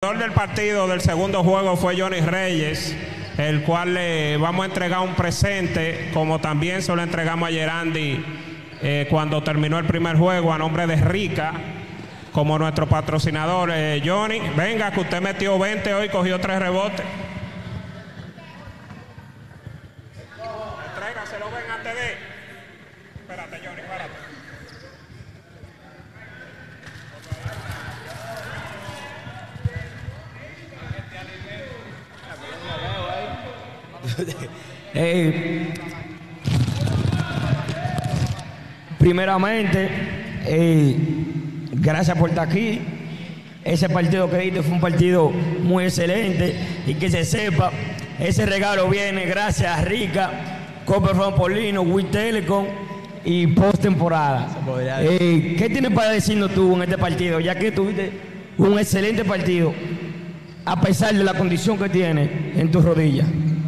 jugador del partido del segundo juego fue Johnny Reyes, el cual le vamos a entregar un presente, como también se lo entregamos a Gerandi cuando terminó el primer juego, a nombre de Rica, como nuestro patrocinador. Johnny, venga, que usted metió 20 hoy, cogió 3 rebotes. Entrégaselo, ven antes de... Espérate, Johnny, espérate. Primeramente, gracias por estar aquí. Ese partido que diste fue un partido muy excelente, y que se sepa, ese regalo viene gracias a Rica, Copperfone Polino, Wii Telecom y postemporada. ¿Qué tienes para decirnos tú en este partido, ya que tuviste un excelente partido a pesar de la condición que tienes en tus rodillas?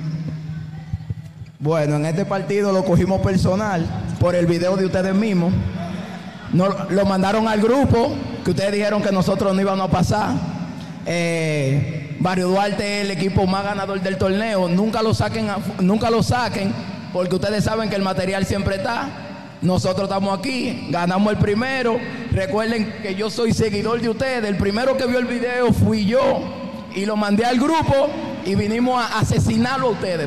Bueno, en este partido lo cogimos personal por el video de ustedes mismos. Lo mandaron al grupo, que ustedes dijeron que nosotros no íbamos a pasar. Barrio Duarte es el equipo más ganador del torneo. Nunca lo saquen, porque ustedes saben que el material siempre está. Nosotros estamos aquí, ganamos el primero. Recuerden que yo soy seguidor de ustedes. El primero que vio el video fui yo, y lo mandé al grupo, y vinimos a asesinarlo a ustedes.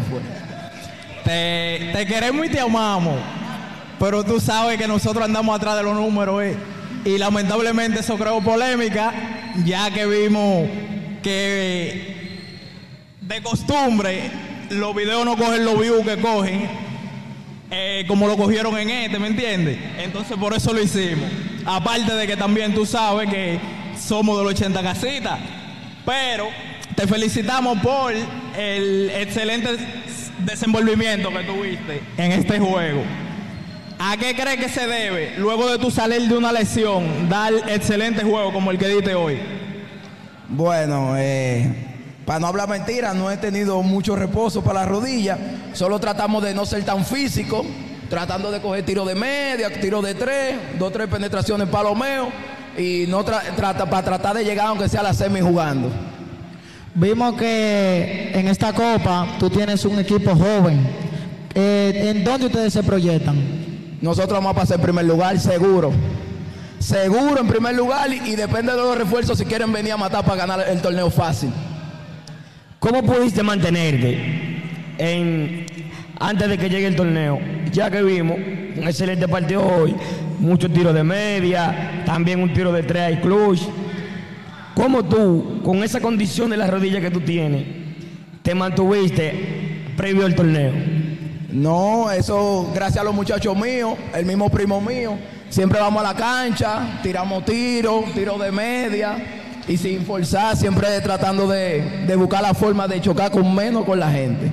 Te queremos y te amamos, pero tú sabes que nosotros andamos atrás de los números, y lamentablemente eso creó polémica, ya que vimos que de costumbre los videos no cogen los views que cogen, como lo cogieron en este, ¿me entiendes? Entonces por eso lo hicimos. Aparte de que también tú sabes que somos de los 80 casitas, pero te felicitamos por el excelente desenvolvimiento que tuviste en este juego. ¿A qué crees que se debe, luego de tu salir de una lesión, dar excelente juego como el que diste hoy? Bueno, para no hablar mentira, no he tenido mucho reposo para la rodilla. Solo tratamos de no ser tan físicos, tratando de coger tiro de media, tiro de 3, 2 o 3 penetraciones palomeo, y no para tratar de llegar aunque sea a la semi jugando. Vimos que en esta copa tú tienes un equipo joven. ¿En dónde ustedes se proyectan? Nosotros vamos a pasar en primer lugar, seguro. Seguro en primer lugar, y depende de los refuerzos si quieren venir a matar para ganar el torneo fácil. ¿Cómo pudiste mantenerte antes de que llegue el torneo? Ya que vimos un excelente partido hoy, muchos tiros de media, también un tiro de 3 y clutch. ¿Cómo tú, con esa condición de la rodilla que tú tienes, te mantuviste previo al torneo? No, eso gracias a los muchachos míos, el mismo primo mío. Siempre vamos a la cancha, tiramos tiro de media, y sin forzar, siempre tratando de buscar la forma de chocar con menos con la gente.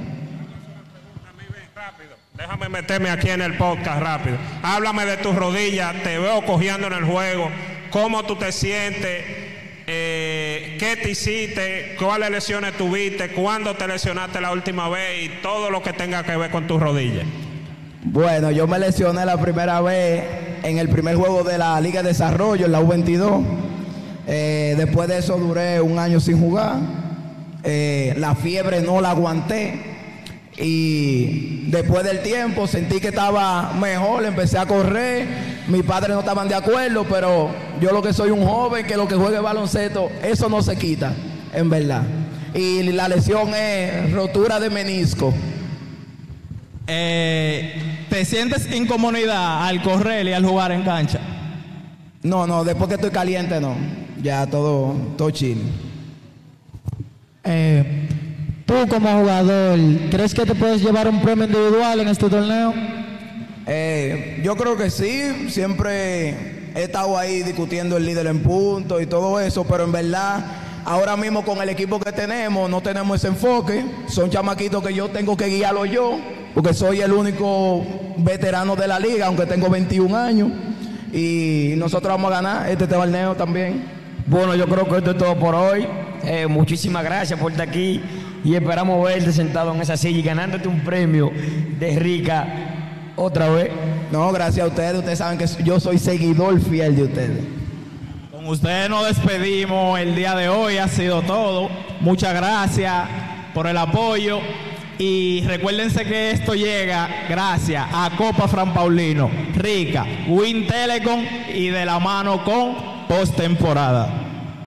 Déjame meterme aquí en el podcast rápido. Háblame de tus rodillas, te veo cogiendo en el juego. ¿Cómo tú te sientes? ¿Qué te hiciste? ¿Cuáles lesiones tuviste? ¿Cuándo te lesionaste la última vez? Y todo lo que tenga que ver con tus rodillas. Bueno, yo me lesioné la primera vez en el primer juego de la Liga de Desarrollo, en la U22. Después de eso duré 1 año sin jugar. La fiebre no la aguanté. Y después del tiempo sentí que estaba mejor, empecé a correr. Mis padres no estaban de acuerdo, pero yo lo que soy un joven, que lo que juegue baloncesto, eso no se quita, en verdad. Y la lesión es rotura de menisco. ¿Te sientes incomodidad al correr y al jugar en cancha? No, después que estoy caliente no. Ya todo chill. Tú como jugador, ¿crees que te puedes llevar un premio individual en este torneo? Yo creo que sí. Siempre he estado ahí discutiendo el líder en puntos y todo eso, pero en verdad ahora mismo con el equipo que tenemos no tenemos ese enfoque. Son chamaquitos que yo tengo que guiarlos yo, porque soy el único veterano de la liga, aunque tengo 21 años, y nosotros vamos a ganar este torneo también. Bueno, yo creo que esto es todo por hoy. Muchísimas gracias por estar aquí, y esperamos verte sentado en esa silla y ganándote un premio de Rica otra vez. No, gracias a ustedes. Ustedes saben que yo soy seguidor fiel de ustedes. Con ustedes nos despedimos el día de hoy, ha sido todo. Muchas gracias por el apoyo y recuérdense que esto llega gracias a Copa Fran Paulino, Rica, Win Telecom y de la mano con postemporada.